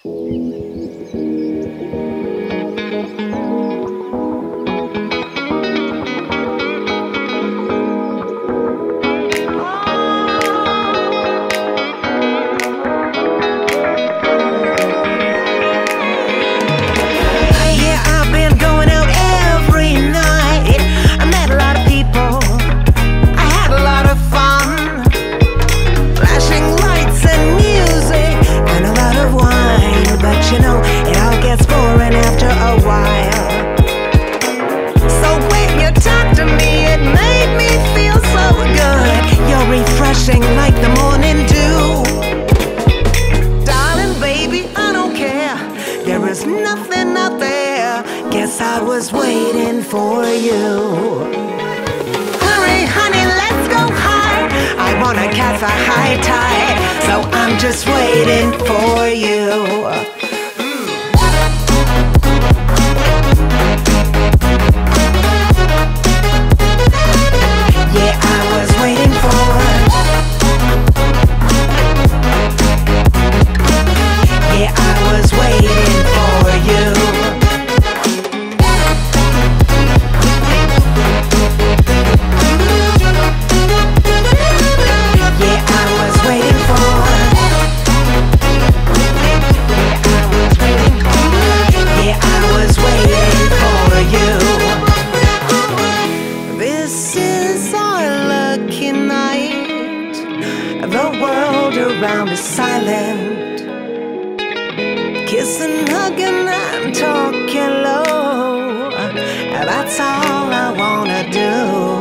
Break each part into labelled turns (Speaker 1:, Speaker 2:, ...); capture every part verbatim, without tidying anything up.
Speaker 1: Like the morning dew. Darling, baby, I don't care. There is nothing out there. Guess I was waiting for you. Hurry, honey, let's go high. I wanna catch a high tide, so I'm just waiting for you. Yeah, I was waiting for Yeah, I was waiting for you. Yeah, I was waiting for Yeah, I was waiting for you. This is our lucky night. The world around is silent. Kissing, hugging, and talking low. That's all I wanna do.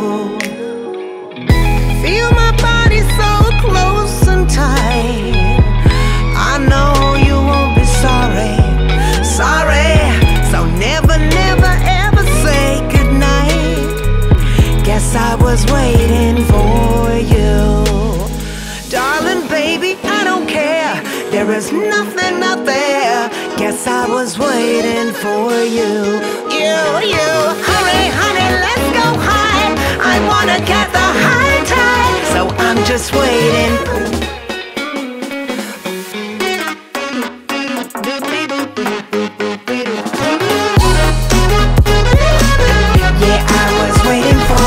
Speaker 1: Feel my body so close and tight. I know you won't be sorry, sorry. So never, never, ever say goodnight. Guess I was waiting for you. Darling, baby, I don't care. There is nothing out there. Guess I was waiting for you. You, you. Hurry, honey, let's go high. I wanna get the high tide, so I'm just waiting. Yeah, I was waiting for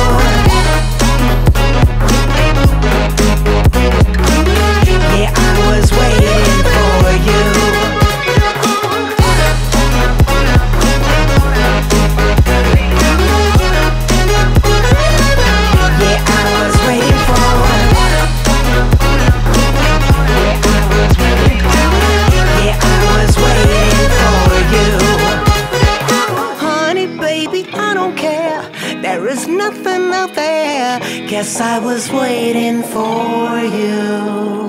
Speaker 1: Yeah, I was waiting for you. Yeah, I was waiting for Yeah, I was waiting for you. Honey, baby, I don't care. There is nothing out there. Guess I was waiting for you.